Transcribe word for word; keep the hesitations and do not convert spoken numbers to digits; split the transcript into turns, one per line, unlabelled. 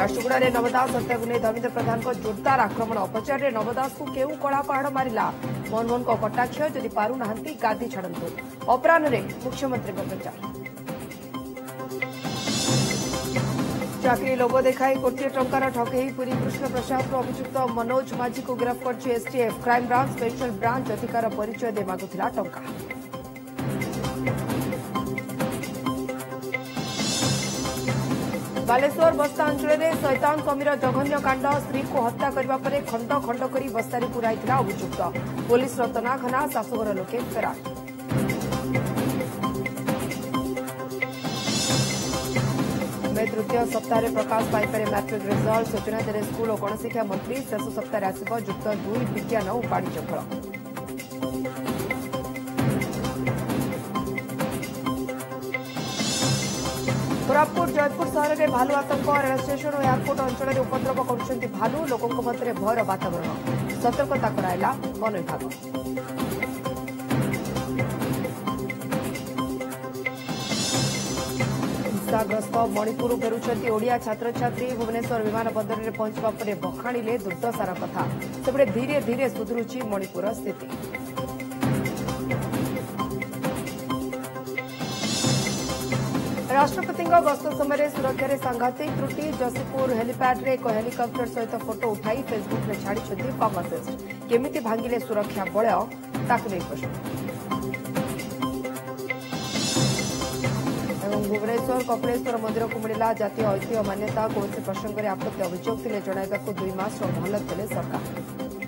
झारसुगुड़ा में नवदास हत्या को नहीं धर्मेन्द्र प्रधान को जोरदार आक्रमण अपचार में नवदास को केउ कला पहाड़ मारिला मनमोहन को कटाक्ष जदि पारुना गादी छाड़ू अपराह मुख्यमंत्री प्रचार चाकरी लोभ देखाई कोटी टंकार ठकई पुरी कृष्ण प्रसाद अभियुक्त मनोज माझी को गिरफ्त कर एसटीएफ क्राइमब्रांच स्पेशल ब्रांच अधिकार परिचय दे मागुला टंका बालेश्वर बस्ता अंचल में शैतान समीर जघन्य कांड स्त्री को हत्या करने पर खंड खंड कर बस्तारी पुराई अभियुक्त पुलिस तनाघना शासुघर लोके फेरार मे तृतीय सप्ताह प्रकाश पाइपर मैट्रिक रिजल्ट सूचना देने स्कूल और गणशिक्षा मंत्री शेष सप्ताह आसव युक्त दुई विज्ञान और वाणिज्य फल कोरापुट जयपुर सहर में भालू आतंक रेल स्टेशन और एयरपोर्ट अंचल में उपद्रव कर भालू लोकों मध्य भयर वातावरण सतर्कता कराइला वन विभाग हिंसाग्रस्त मणिपुर फेरुंट ओडिया छात्र छात्री भुवनेश्वर विमान बंदर में पहुंचवा पर बखाणिले दुर्दशार कथा सेपटे धीरे धीरे सुधुरुची मणिपुर स्थिति राष्ट्रपति गस्त समय सुरक्षा सांघातिक त्रुटि जसीपुर हेलीपैड एक हेलिकप्टर सहित फोटो उठाई फेसबुक में छाड़ी फार्मासिस्ट केमिति भांगिले सुरक्षा बल ताकू नहीं प्रश्न भुवनेश्वर कपिलेश्वर मंदिर को मिला जातीय ऐतिह्य मान्यता कौन प्रसंग में आपत्ति अभियोग जनवाक दुई मास मोहलत देले सरकार।